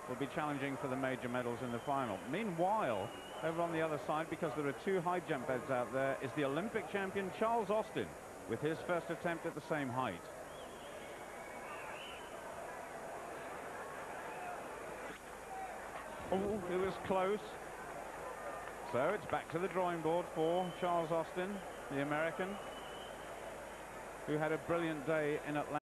will be challenging for the major medals in the final. Meanwhile, over on the other side, because there are two high jump beds out there, is the Olympic champion Charles Austin with his first attempt at the same height. Oh, it was close. So it's back to the drawing board for Charles Austin, the American, who had a brilliant day in Atlanta.